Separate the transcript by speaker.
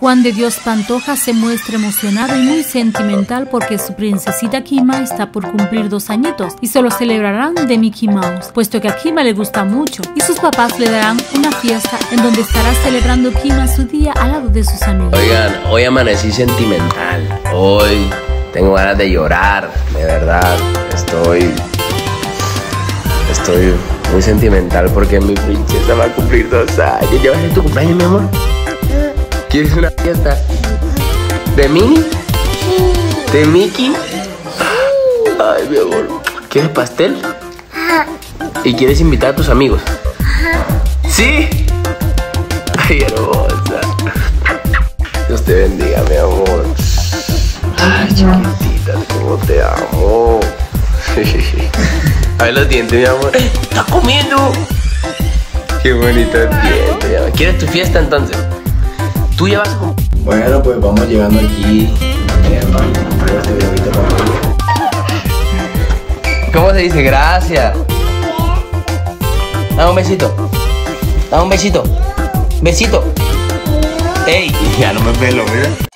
Speaker 1: Juan de Dios Pantoja se muestra emocionado y muy sentimental porque su princesita Kima está por cumplir 2 añitos y se lo celebrarán de Mickey Mouse, puesto que a Kima le gusta mucho y sus papás le darán una fiesta en donde estará celebrando Kima su día al lado de sus amigos.
Speaker 2: Oigan, hoy amanecí sentimental, hoy tengo ganas de llorar, de verdad, estoy muy sentimental porque mi princesa va a cumplir 2 años. ¿Ya va a ser tu cumpleaños, mi amor? ¿Quieres una fiesta? ¿De Minnie? ¿De Mickey? Ay, mi amor. ¿Quieres pastel? ¿Y quieres invitar a tus amigos? ¿Sí? Ay, hermosa. Dios te bendiga, mi amor. Ay, chiquitita, cómo te amo. A ver los dientes, mi amor. ¡Está comiendo! Qué bonito diente, mi amor. ¿Quieres tu fiesta entonces? ¿Tú ya vas a comer?
Speaker 3: Bueno, pues vamos llegando aquí.
Speaker 2: ¿Cómo se dice? Gracias. Dame un besito. Dame un besito. Besito. ¡Ey!
Speaker 3: Ya no me pelo, mira.